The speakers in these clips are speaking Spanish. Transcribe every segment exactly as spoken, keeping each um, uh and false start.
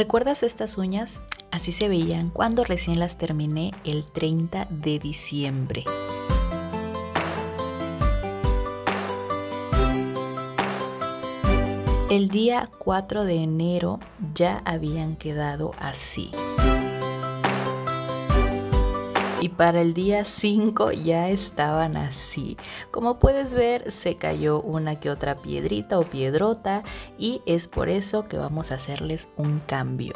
¿Recuerdas estas uñas? Así se veían cuando recién las terminé el treinta de diciembre. El día cuatro de enero ya habían quedado así. Y para el día cinco ya estaban así. Como puedes ver, se cayó una que otra piedrita o piedrota y es por eso que vamos a hacerles un cambio.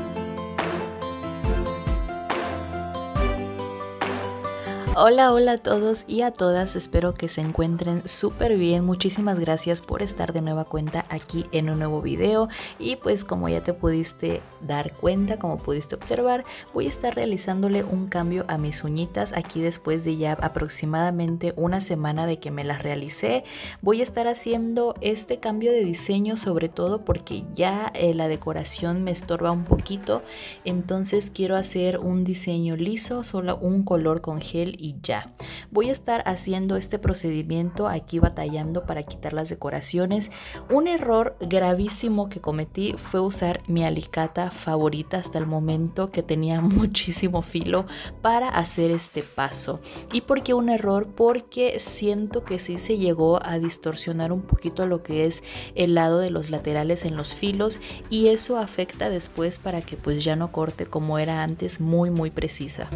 Hola, hola a todos y a todas, espero que se encuentren súper bien. Muchísimas gracias por estar de nueva cuenta aquí en un nuevo video. Y pues como ya te pudiste dar cuenta, como pudiste observar, voy a estar realizándole un cambio a mis uñitas aquí después de ya aproximadamente una semana de que me las realicé. Voy a estar haciendo este cambio de diseño sobre todo porque ya eh, la decoración me estorba un poquito. Entonces quiero hacer un diseño liso, solo un color con gel y ya. Voy a estar haciendo este procedimiento aquí batallando para quitar las decoraciones. Un error gravísimo que cometí fue usar mi alicata favorita hasta el momento, que tenía muchísimo filo para hacer este paso. ¿Y por qué un error? Porque siento que sí se llegó a distorsionar un poquito lo que es el lado de los laterales en los filos y eso afecta después para que pues ya no corte como era antes, muy muy precisa.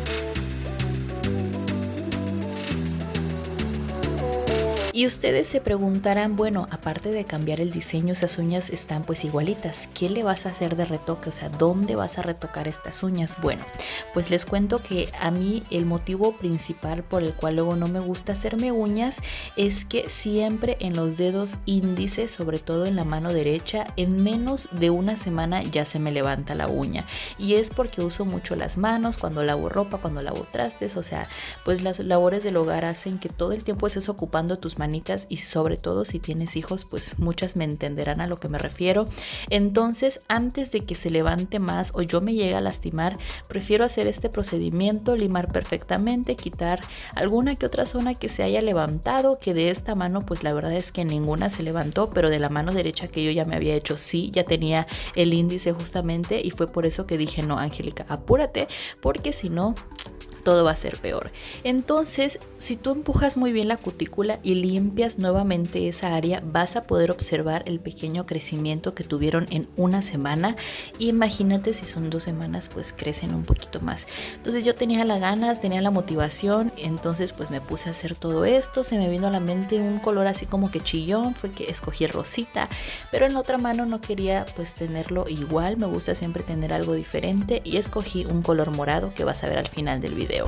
Y ustedes se preguntarán, bueno, aparte de cambiar el diseño, esas uñas están pues igualitas. ¿Qué le vas a hacer de retoque? O sea, ¿dónde vas a retocar estas uñas? Bueno, pues les cuento que a mí el motivo principal por el cual luego no me gusta hacerme uñas es que siempre en los dedos índices, sobre todo en la mano derecha, en menos de una semana ya se me levanta la uña. Y es porque uso mucho las manos cuando lavo ropa, cuando lavo trastes, o sea, pues las labores del hogar hacen que todo el tiempo estés ocupando tus manos y sobre todo si tienes hijos, pues muchas me entenderán a lo que me refiero. Entonces, antes de que se levante más o yo me llegue a lastimar, prefiero hacer este procedimiento, limar perfectamente, quitar alguna que otra zona que se haya levantado, que de esta mano pues la verdad es que ninguna se levantó, pero de la mano derecha que yo ya me había hecho, sí, ya tenía el índice justamente y fue por eso que dije, no, Angélica, apúrate, porque si no todo va a ser peor. Entonces, si tú empujas muy bien la cutícula y limpias nuevamente esa área, vas a poder observar el pequeño crecimiento que tuvieron en una semana. Imagínate si son dos semanas, pues crecen un poquito más. Entonces yo tenía las ganas, tenía la motivación, entonces pues me puse a hacer todo esto. Se me vino a la mente un color así como que chillón, fue que escogí rosita, pero en la otra mano no quería pues tenerlo igual, me gusta siempre tener algo diferente y escogí un color morado que vas a ver al final del video.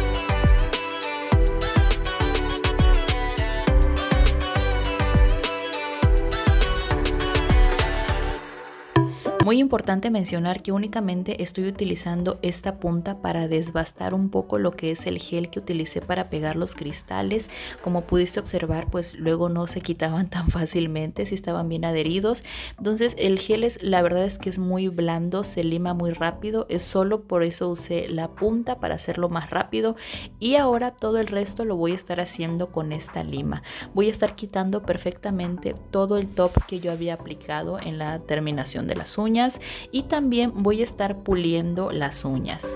Muy importante mencionar que únicamente estoy utilizando esta punta para desbastar un poco lo que es el gel que utilicé para pegar los cristales. Como pudiste observar, pues luego no se quitaban tan fácilmente, si estaban bien adheridos. Entonces el gel es, la verdad es que es muy blando, se lima muy rápido, es solo por eso usé la punta para hacerlo más rápido. Y ahora todo el resto lo voy a estar haciendo con esta lima. Voy a estar quitando perfectamente todo el top que yo había aplicado en la terminación de las uñas. Y también voy a estar puliendo las uñas.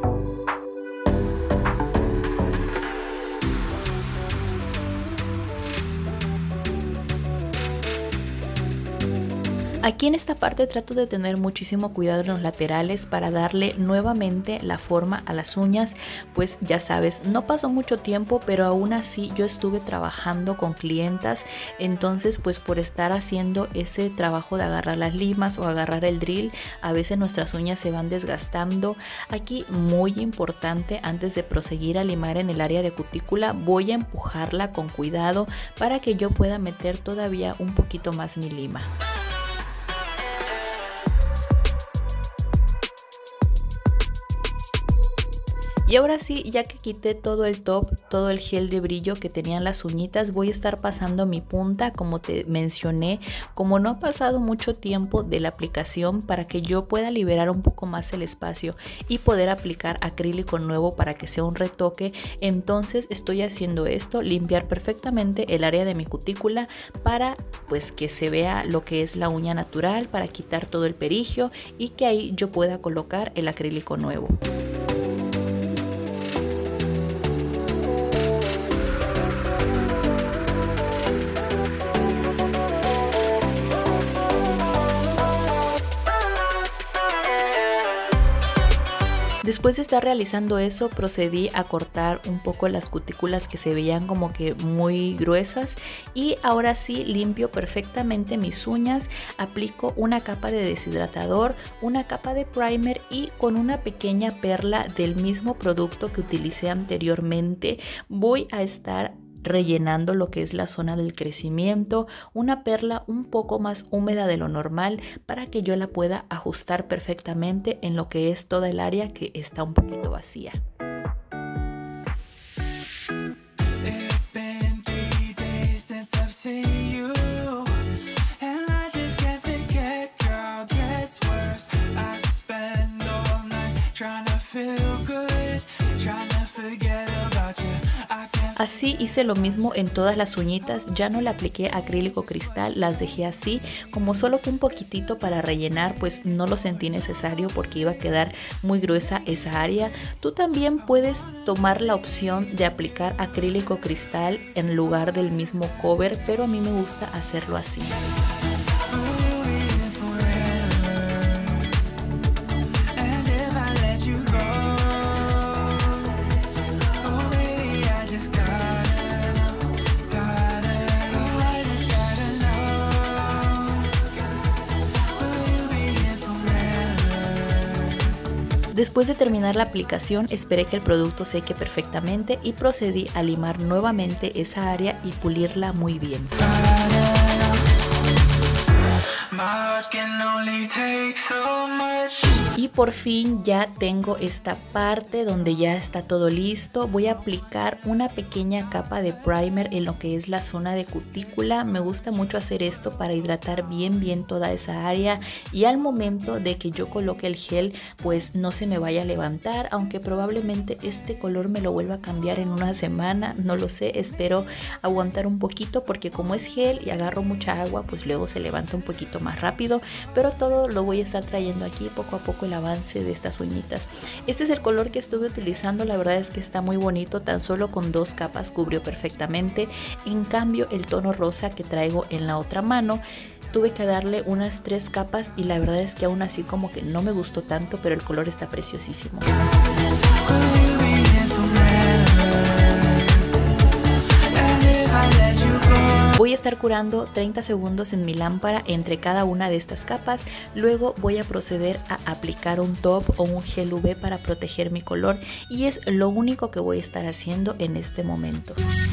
Aquí en esta parte trato de tener muchísimo cuidado en los laterales para darle nuevamente la forma a las uñas. Pues ya sabes, no pasó mucho tiempo, pero aún así yo estuve trabajando con clientas. Entonces pues por estar haciendo ese trabajo de agarrar las limas o agarrar el drill, a veces nuestras uñas se van desgastando. Aquí muy importante, antes de proseguir a limar en el área de cutícula, voy a empujarla con cuidado para que yo pueda meter todavía un poquito más mi lima. Y ahora sí, ya que quité todo el top, todo el gel de brillo que tenían las uñitas, voy a estar pasando mi punta, como te mencioné, como no ha pasado mucho tiempo de la aplicación, para que yo pueda liberar un poco más el espacio y poder aplicar acrílico nuevo para que sea un retoque. Entonces estoy haciendo esto, limpiar perfectamente el área de mi cutícula para pues que se vea lo que es la uña natural, para quitar todo el perigio y que ahí yo pueda colocar el acrílico nuevo. Después de estar realizando eso, procedí a cortar un poco las cutículas que se veían como que muy gruesas, y ahora sí limpio perfectamente mis uñas, aplico una capa de deshidratador, una capa de primer y con una pequeña perla del mismo producto que utilicé anteriormente voy a estar rellenando lo que es la zona del crecimiento, una perla un poco más húmeda de lo normal para que yo la pueda ajustar perfectamente en lo que es toda el área que está un poquito vacía. Así hice lo mismo en todas las uñitas, ya no le apliqué acrílico cristal, las dejé así, como solo fue un poquitito para rellenar, pues no lo sentí necesario porque iba a quedar muy gruesa esa área. Tú también puedes tomar la opción de aplicar acrílico cristal en lugar del mismo cover, pero a mí me gusta hacerlo así. Después de terminar la aplicación, esperé que el producto seque perfectamente y procedí a limar nuevamente esa área y pulirla muy bien. Y por fin ya tengo esta parte donde ya está todo listo. Voy a aplicar una pequeña capa de primer en lo que es la zona de cutícula. Me gusta mucho hacer esto para hidratar bien bien toda esa área, y al momento de que yo coloque el gel pues no se me vaya a levantar, aunque probablemente este color me lo vuelva a cambiar en una semana, no lo sé. Espero aguantar un poquito porque como es gel y agarro mucha agua, pues luego se levanta un poquito más rápido, pero todo lo voy a estar trayendo aquí poco a poco, el avance de estas uñitas. Este es el color que estuve utilizando, la verdad es que está muy bonito, tan solo con dos capas cubrió perfectamente. En cambio el tono rosa que traigo en la otra mano tuve que darle unas tres capas y la verdad es que aún así como que no me gustó tanto, pero el color está preciosísimo. Voy a estar curando treinta segundos en mi lámpara entre cada una de estas capas, luego voy a proceder a aplicar un top o un gel U V para proteger mi color, y es lo único que voy a estar haciendo en este momento.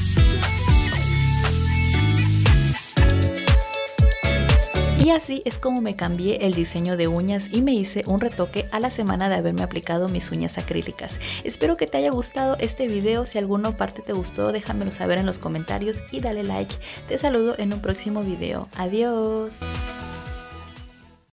Y así es como me cambié el diseño de uñas y me hice un retoque a la semana de haberme aplicado mis uñas acrílicas. Espero que te haya gustado este video. Si alguna parte te gustó, déjamelo saber en los comentarios y dale like. Te saludo en un próximo video. Adiós.